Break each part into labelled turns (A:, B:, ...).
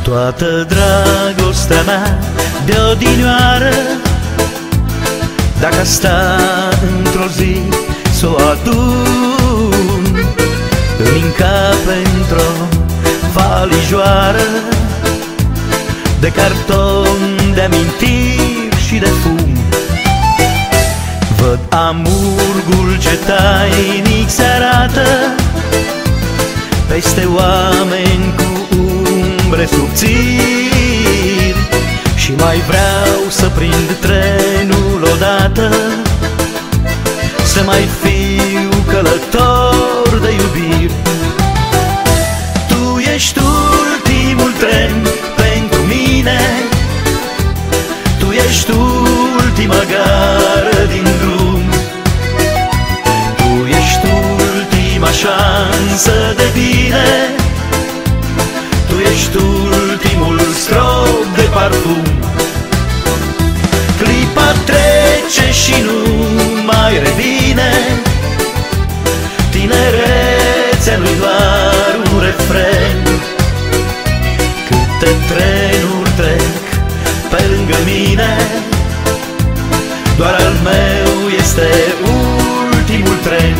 A: Toată dragostea mea de odinioară, dacă sta într-o zi s-o adun, îmi încape într-o valijoară de carton, de amintiri și de fum. Văd amurgul ce tainic se arată peste oameni cu umbre subțiri, și mai vreau să prind trenul odată, să mai fiu călător de iubiri. Tu ești ultimul tren pentru mine, tu ești ultima gară din drum, tu ești ultima șansă de bine, tu ești ultimul strop de parfum. Clipa trece și nu mai revine, tinerețea nu-i doar un refren. Câte trenuri trec pe lângă mine, doar al meu este ultimul tren.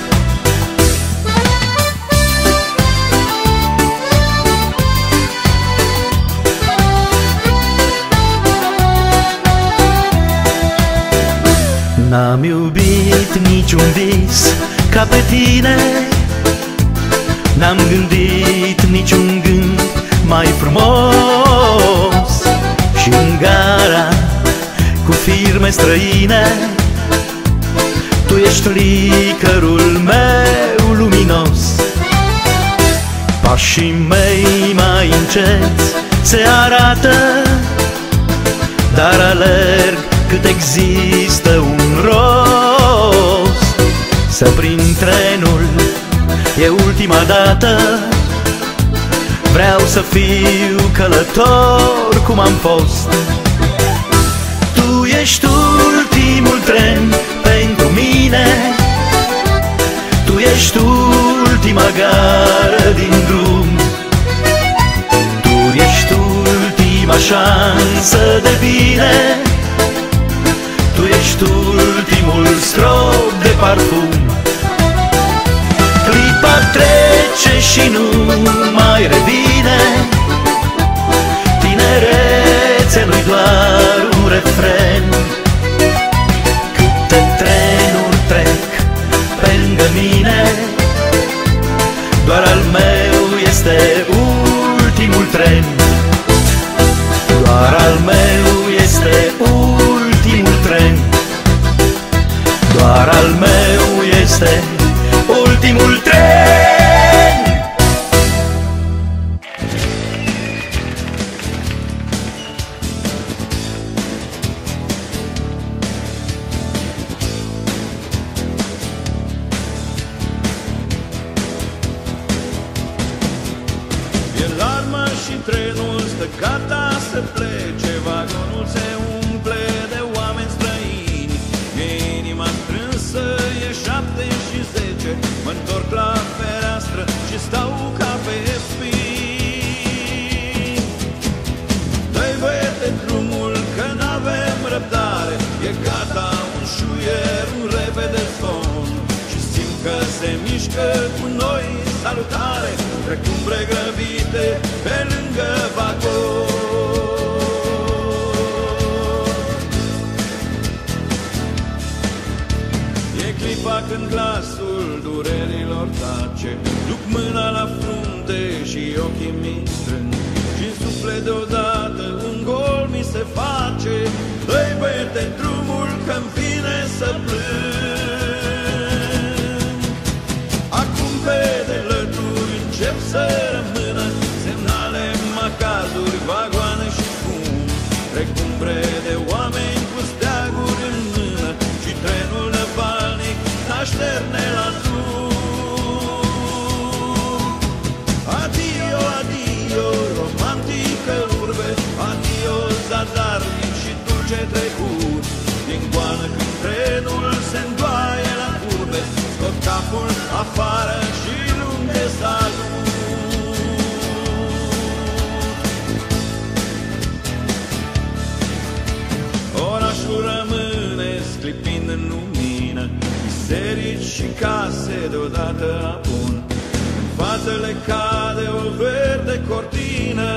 A: N-am iubit niciun vis ca pe tine, n-am gândit niciun gând mai frumos, și în gara cu firme străine tu ești licărul meu luminos. Pașii mei mai înceți se arată, dar alerg cât există un rost. Să prind trenul e ultima dată, vreau să fiu călător cum am fost. Tu ești ultimul tren pentru mine, tu ești ultima gară din drum, tu ești ultima șansă de bine, tu ești ultimul strop de parfum. Clipa trece și nu mai revine, tinerețea nu-i doar un refren. Câte trenuri trec pe lângă mine, doar al meu este ultimul tren. Doar al meu este ultimul tren, doar al meu este ultimul tren.
B: E larmă și trenul stă gata să plece, vagonul se umple de oameni străini. E inima strânsă, e 7 și 10, mă-ntorc la fereastră și stau ca pe spini. Dă-i băiete drumul că n-avem răbdare, e gata un șuier, un repede son, și simt că se mișcă cu noi salutare, precum pregrăbite pe lângă vagon. E clipa când glasul durerilor tace, duc mâna la frunte și ochii mi strâng, și-n suflet deodată un gol mi se face. Dă-i băiete drumul că-mi vine să plâng. Acum pe de lături încep să rămână semnale, macazuri, vagoane și fum, recumbre de oameni cu steaguri în mână, și trenul năvalnic n-așterne la drum. Adio, adio, romantică urbe, adio, zadarnic și dulce trecut. Din goană când trenul se îndoaie la curbe, scot capul afară și lunge salut. întotdeauna bun. În față le cade o verde cortină,